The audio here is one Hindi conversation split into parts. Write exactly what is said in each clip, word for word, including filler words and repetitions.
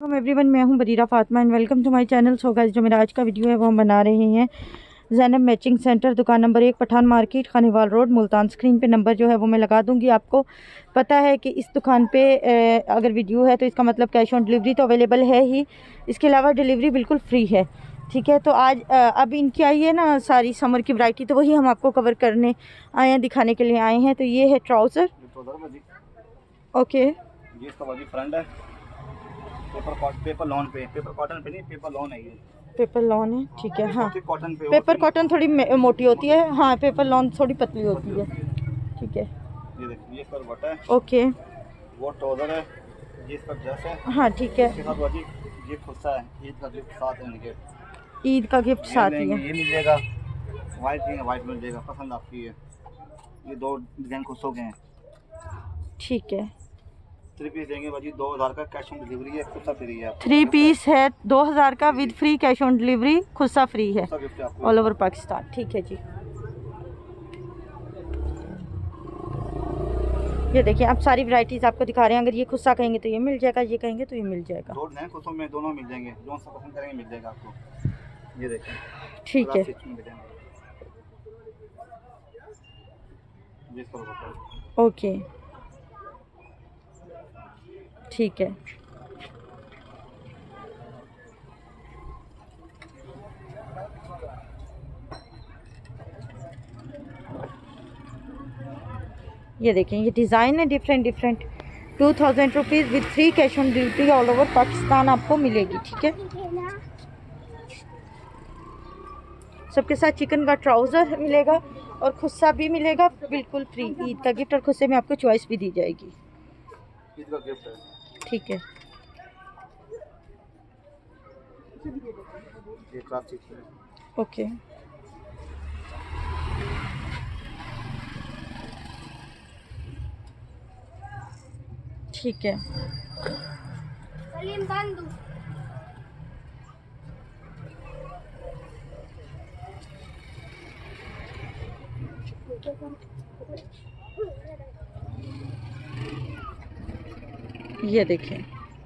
हम एवरीवन, मैं हूं Barira Fatima and welcome to my channel. So guys, जो मेरा आज का वीडियो है वो हम बना रहे हैं ज़ैनब मैचिंग सेंटर, दुकान नंबर एक, Pathan market, Khanewal road, Multan. Screen पे नंबर जो है वो मैं लगा दूंगी। आपको पता है कि इस दुकान पे अगर वीडियो है तो इसका मतलब कैश ऑन डिलीवरी तो अवेलेबल है ही, इसके अलावा डिलीवरी बिल्कुल फ्री है। ठीक है, तो आज अब इनकी आई है ना सारी समर की वैरायटी, तो वही हम आपको कवर करने आए हैं, दिखाने के लिए आए हैं। तो ये है ट्राउज़र। ओके, ये इसका बॉडी फ्रंट है, पेपर पेपर लॉन पे, पेपर कॉटन पे नहीं, पेपर लॉन है ये, पेपर लॉन है। ठीक है, हाँ कॉटन पे, पेपर कॉटन थोड़ी मोटी होती है, हाँ पेपर लॉन थोड़ी पतली होती है। ठीक है, ये देखिए, ये इसका बटा है। ओके, वो ट्राउजर है, ये इसका ड्रेस है। हाँ ठीक है, इसके साथ बाजी ये खुस्सा है, ईद का गिफ्ट साथ है इनके, ईद का गिफ्ट साथ ही है। ये मिल जाएगा, वाइट चाहिए वाइट मिल जाएगा, पसंद आपकी है। ये दो डिजाइन खुश हो गए हैं। ठीक है, थ्री पीस देंगे बाजी, दो हज़ार का कैश ऑन डिलीवरी है, खुस्सा फ्री है। थ्री पीस है दो हज़ार का with free cash on delivery, खुस्सा फ्री है ऑल ओवर पाकिस्तान। ठीक है जी, ये देखिए आप सारी वैरायटीज आपको दिखा रहे हैं। अगर ये खुस्सा कहेंगे तो ये मिल जाएगा, ये कहेंगे तो ये मिल जाएगा। दो नए खुशों में दोनों मिल जाएंगे, जो सा पसंद करेंगे मिल जाएगा आपको। ये देखें, ठीक है, ओके ठीक है, ये देखें ये डिज़ाइन है different different. Two thousand rupees with free cash on delivery all over Pakistan आपको मिलेगी। ठीक है, सबके साथ चिकन का ट्राउज़र मिलेगा और खुस्सा भी मिलेगा बिल्कुल फ्री। ईद का गिफ्ट और खुस्से में आपको चॉइस भी दी जाएगी। ईद का गिफ्ट है। ठीक है, ये क्लासिक है। ओके, ठीक है, ये देखें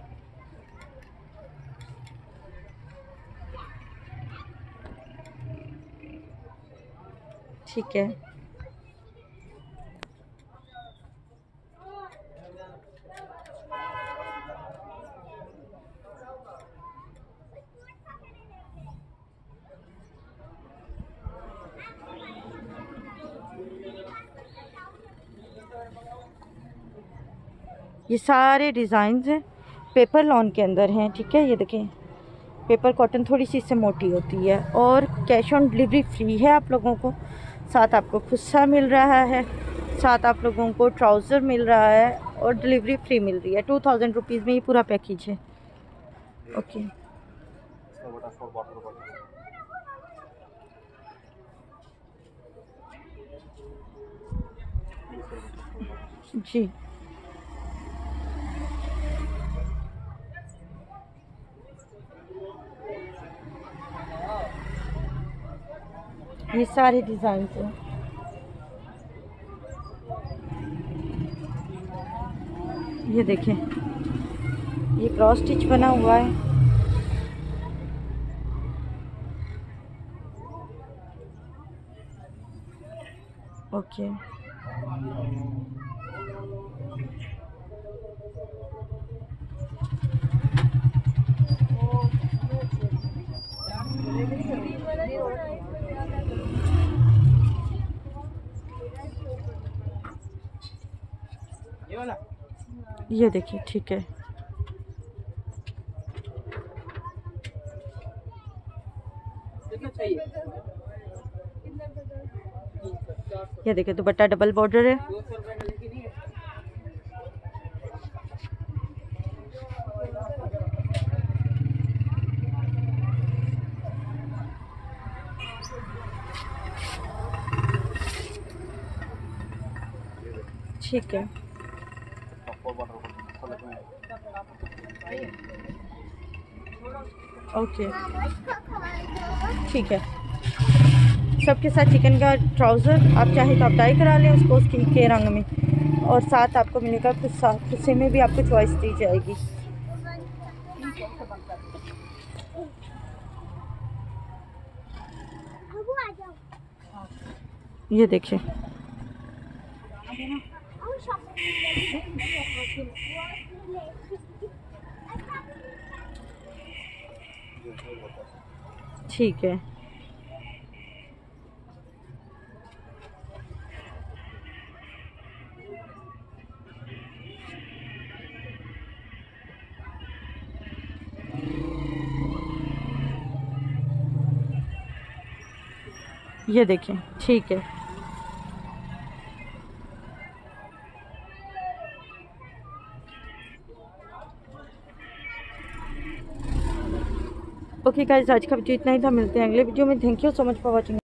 ठीक है, ये सारे डिज़ाइंस हैं, पेपर लॉन के अंदर हैं। ठीक है, ये देखें पेपर कॉटन थोड़ी सी इससे मोटी होती है और कैश ऑन डिलीवरी फ्री है आप लोगों को। साथ आपको खुस्सा मिल रहा है, साथ आप लोगों को ट्राउज़र मिल रहा है और डिलीवरी फ्री मिल रही है। टू थाउजेंड रुपीज़ में ये पूरा पैकेज है। ओके, जी ये सारे डिज़ाइन हैं। ये देखें ये क्रॉस स्टिच बना हुआ है। ओके, ये देखिए ठीक है, ये देखिए दुपट्टा डबल बॉर्डर है। ठीक है, ओके ठीक है। सबके साथ चिकन का ट्राउज़र आप चाहें तो आप डाई करा लें उसको उसकी के रंग में, और साथ आपको मिलेगा खुस्सा, खुस्से में भी आपको चॉइस दी जाएगी। ये देखिए, ठीक है। ये देखिए, ठीक है। ओके गाइस, आज का वीडियो इतना ही था। मिलते हैं अगले वीडियो में। Thank you so much for watching.